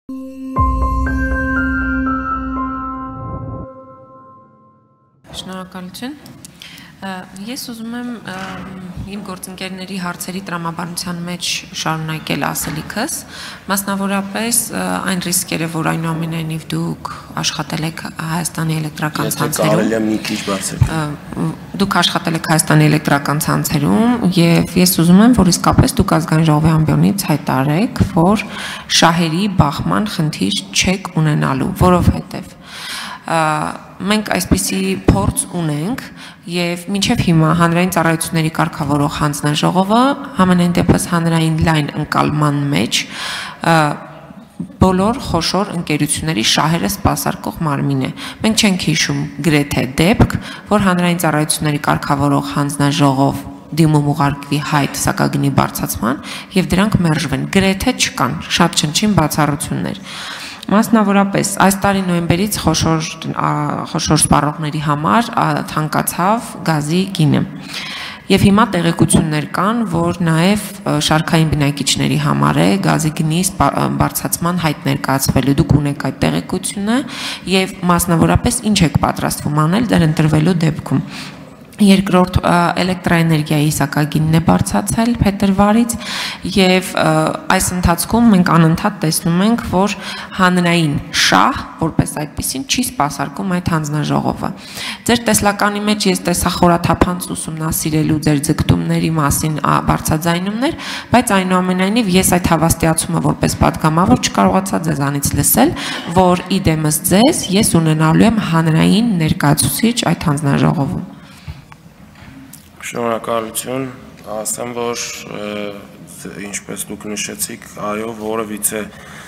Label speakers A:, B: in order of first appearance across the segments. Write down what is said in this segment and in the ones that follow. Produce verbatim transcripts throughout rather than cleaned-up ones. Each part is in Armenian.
A: Շնորհակալություն։ Ես ուզում եմ իմ գործընկերների հարցերի տրամաբանության մեջ շարունակել ասելիքս, մասնավորապես այն ռիսկերը, որ այնուամենայնիվ դուք աշխատել եք Հայաստանի էլեկտրական ցանցերում, դուք աշխատել եք Հայաստանի էլեկտրական ցանցերում եւ ես ուզում եմ, որ իսկապես դուք ազգային ժողովի ամբիոնից հայտարարեք, որ շահերի բախման խնդիր չեք ունենալու, որովհետեւ մենք այսպիսի փորձ ունենք եւ մինչեւ հիմա հանրային ծառայությունների կարգավորող հանձնաժողովը համենայն դեպս հանրային լայն ընկալման մեջ բոլոր խոշոր ընկերությունների շահերը սպասարկող մարմին է։ Մենք չենք հիշում գրեթե դեպք, որ հանրային ծառայությունների կարգավորող հանձնաժողով դիմում ուղարկվի հայտ սակագնի բարձրացման եւ դրանք մերժվեն։ Գրեթե չկան, շատ չնչին բացառություններ։ Մասնավորապես այս տարի նոյեմբերից խոշոր խոշոր սպառողների համար թանկացավ գազի գինը։ Եվ հիմա տեղեկություններ կան, որ նաև շարքային բնակիչների համար է գազի գնի բարձրացման հայտ ներկայացվելու։ Դուք ունեք այդ տեղեկությունը եւ մասնավորապես ինչ եք պատրաստվում անել դեր ընտրվելու դեպքում։ Երկրորդ էլեկտրաէներգիայի սակագինն է բարձրացել փետրվարից եւ այս ընթացքում մենք անընդհատ տեսնում ենք, որ հանրային շահ որպես այդպեսին չի սպասարկում այդ հանձնաժողովը։ Ձեր տեսլականի մեջ ես տեսա խորաթափանց ուսումնասիրելու ձեր ձգտումների մասին բարձրաձայնումներ, բայց այնուամենայնիվ ես այդ հավաստիացումը որպես պատգամավոր չկարողացա ձեզանից լսել, որ իդեմս ձեզ ես ունենալու եմ հանրային ներկայացուցիչ այդ հանձնաժողովում։
B: Շնորհակալություն, ասեմ, որ ինչպես դուք նշեցիք, այո, որևիցե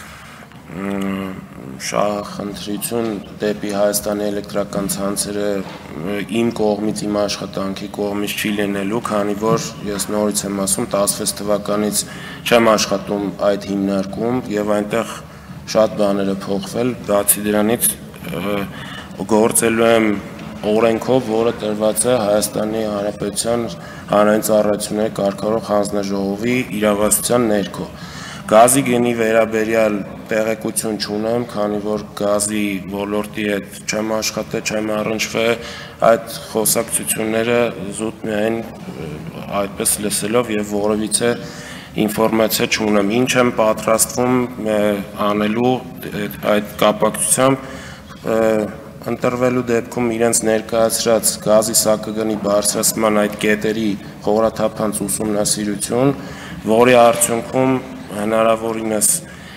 B: շահախնդրություն դեպի Հայաստանի էլեկտրական ցանցերը իմ կողմից, իմ աշխատանքի կողմից չի լինելու, քանի որ ես նորից եմ ասում, տասնվեց թվականից չեմ աշխատում այդ հիմնարկում եւ այնտեղ շատ բաներ է փոխվել, բացի դրանից գործելու եմ օրենքով, որը տրված է Հայաստանի Հանրապետության հանրային ծառայությունների կարգավորող հանձնաժողովի իրավասության ներքո։ Գազի գնի վերաբերյալ տեղեկություն չունեմ, քանի որ գազի ոլորտի հետ չեմ աշխատել, չեմ առնչվել, այդ խոսակցությունները զուտ միայն այդպես լսելով եւ որևիցե ինֆորմացիա չունեմ։ Ինչ եմ պատրաստվում անելու այդ կապակցությամբ ընտրվելու դեպքում իրենց ներկայացրած գազի սակագնի բարձրացման այդ կետերի խորաթափանց ուսումնասիրություն, որի արդյունքում հնարավորինս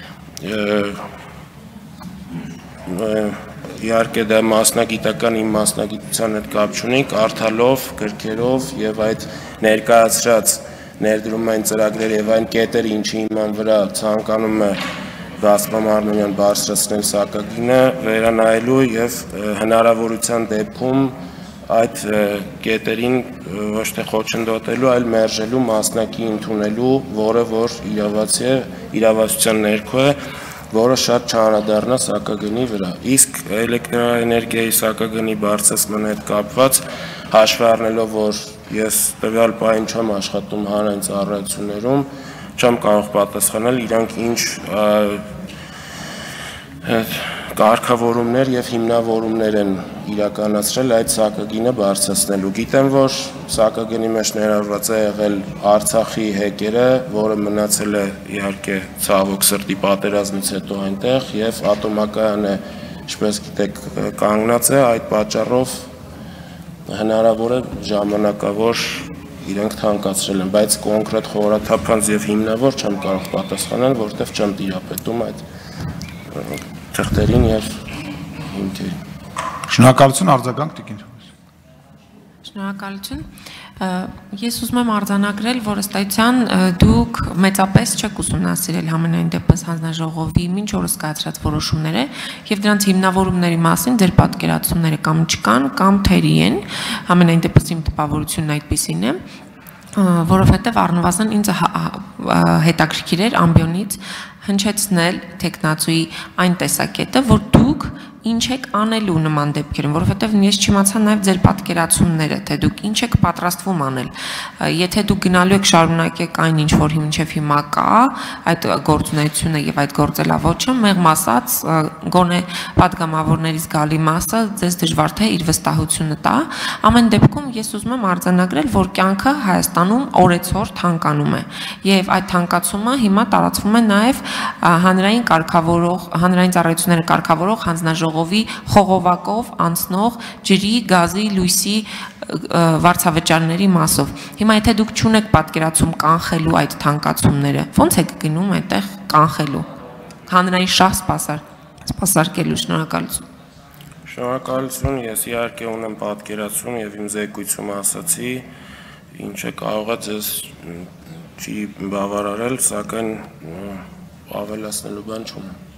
B: իհարկե դա մասնագիտական իմ մասնագիտության հետ կապ չունի, կարդալով, գրքերով եւ այդ ներկայացրած ներդրումային ծրագրեր եւ այն կետերը, ինչի իման վրա ցանկանում է Գազպրոմ բարձրացնել սակագինը վերանայելու եւ հնարավորության դեպքում այդ կետերին ոչ թե խոչընդոտելու, այլ մերժելու մասնակի ընդունելու, որը որ իրավացի է, իրավասության ներքո է, որը շատ չանդրադառնա սակագնի վրա։ Իսկ էլեկտրաէներգիայի սակագնի բարձրացման հետ կապված հաշվի առնելով, որ ես տվյալ պահին չեմ աշխատում հանրային ծառայություններում, չեմ կարող պատասխանել իրանք ինչ կարգավորումներ եւ հիմնավորումներ են իրականացրել այդ սակագինը բարձրացնելու։ Գիտեմ, որ սակագնի մեջ ներառված է եղել Արցախի հեկերը, որը մնացել է իհարկե ցավոք սրտի պատերազմից հետո այնտեղ եւ ատոմակայանը, ինչպես գիտեք, կանգնած է, այդ պատճառով հնարավոր է ժամանակավոր իրենք թանկացրել են, բայց կոնկրետ խորաթափանց եւ հիմնավոր չեմ կարող պատասխանել, որտեղ չեմ տիրապետում այդ թղթերին եւ հիմքերին։
C: Շնորհակալություն, արձագանք Տիկին Թովմաս։
A: Շնորհակալություն։ Ես ուզում եմ արձանագրել, որ ըստ այդության դուք մեծապես չեք ուսումնասիրել համենայն դեպս հանձնաժողովի մինչ օրս կայացրած որոշումները եւ դրանց հիմնավորումների մասին ձեր պատկերացումները կամ չկան, կամ թերի են, համենայն դեպս իմ տպավորությունն այդպեսին է, որովհետեւ առնվազն ինձ հետաքրքիր էր ամբիոնից հնչեցնել տեխնացուի այն տեսակետը, որ դուք ինչ եք անելու նման դեպքերում, որովհետև ես չիմացա նաև ձեր պատկերացումները, թե դուք ինչ եք պատրաստվում անել։ Եթե դուք գնալու եք շարունակեք այն ինչ որ մինչև հիմա կա, այդ գործունեությունը եւ այդ գործելավոճը, մեղմ ասած, գոնե падգամավորներից գալի մասը ձեզ դժվար թե իր վստահությունը տա։ Ամեն դեպքում ես ուզում եմ արձանագրել, որ կյանքը Հայաստանում օրեցօր թանկանում է եւ այդ թանկացումը հիմա տարածվում է նաեւ հանրային կարգավորող, հանրային ծառայությունները կարգավորող հանձնաժողովի խողովակով անցնող ջրի, գազի, լույսի վարձավճարների մասով։ Հիմա եթե դուք չունեք պատկերացում կանխելու այդ թանկացումները, ո՞նց եք գնում այդտեղ կանխելու։ Հանրային շահ սպասար, սպասարկելու շնորհակալություն։
B: Շնորհակալություն, ես իհարկե ունեմ պատկերացում եւ իմ զեկույցում ասացի, ինչը կարող է ձեզ չի բավարարել, սակայն ավելացնելու բան չունեմ։